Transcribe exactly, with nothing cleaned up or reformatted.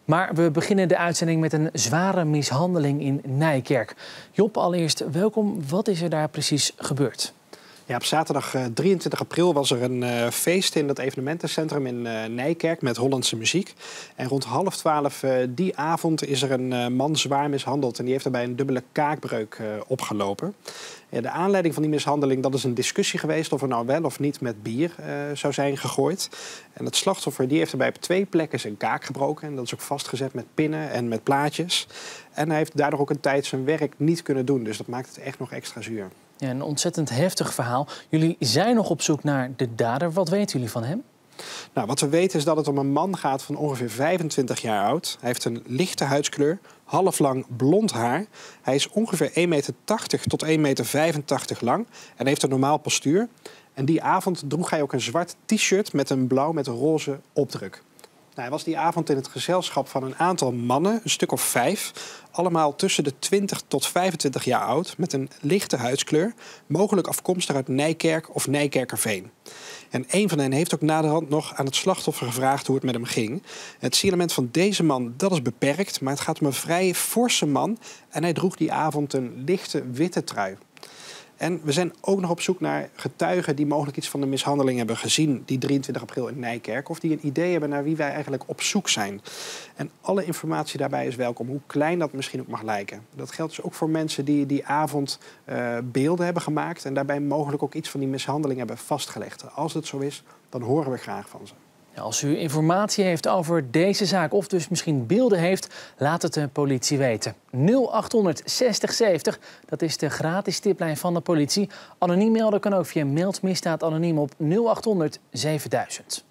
Maar we beginnen de uitzending met een zware mishandeling in Nijkerk. Job, allereerst welkom. Wat is er daar precies gebeurd? Ja, op zaterdag drieëntwintig april was er een uh, feest in het evenementencentrum in uh, Nijkerk met Hollandse muziek. En rond half twaalf uh, die avond is er een uh, man zwaar mishandeld en die heeft daarbij een dubbele kaakbreuk uh, opgelopen. Ja, de aanleiding van die mishandeling, dat is een discussie geweest of er nou wel of niet met bier uh, zou zijn gegooid. En het slachtoffer die heeft daarbij op twee plekken zijn kaak gebroken. En dat is ook vastgezet met pinnen en met plaatjes. En hij heeft daardoor ook een tijd zijn werk niet kunnen doen. Dus dat maakt het echt nog extra zuur. Ja, een ontzettend heftig verhaal. Jullie zijn nog op zoek naar de dader. Wat weten jullie van hem? Nou, wat we weten is dat het om een man gaat van ongeveer vijfentwintig jaar oud. Hij heeft een lichte huidskleur, halflang blond haar. Hij is ongeveer één meter tachtig tot één meter vijfentachtig lang en heeft een normaal postuur. En die avond droeg hij ook een zwart t-shirt met een blauw met een roze opdruk. Nou, hij was die avond in het gezelschap van een aantal mannen, een stuk of vijf. Allemaal tussen de twintig tot vijfentwintig jaar oud, met een lichte huidskleur. Mogelijk afkomstig uit Nijkerk of Nijkerkerveen. En een van hen heeft ook naderhand nog aan het slachtoffer gevraagd hoe het met hem ging. Het signalement van deze man, dat is beperkt, maar het gaat om een vrij forse man. En hij droeg die avond een lichte witte trui. En we zijn ook nog op zoek naar getuigen die mogelijk iets van de mishandeling hebben gezien die drieëntwintig april in Nijkerk. Of die een idee hebben naar wie wij eigenlijk op zoek zijn. En alle informatie daarbij is welkom, hoe klein dat misschien ook mag lijken. Dat geldt dus ook voor mensen die die avond uh, beelden hebben gemaakt en daarbij mogelijk ook iets van die mishandeling hebben vastgelegd. Als het zo is, dan horen we graag van ze. Als u informatie heeft over deze zaak of dus misschien beelden heeft, laat het de politie weten. nul achthonderd zestig zeventig, dat is de gratis tiplijn van de politie. Anoniem melden kan ook via Meld Misdaad Anoniem op nul achthonderd zevenduizend.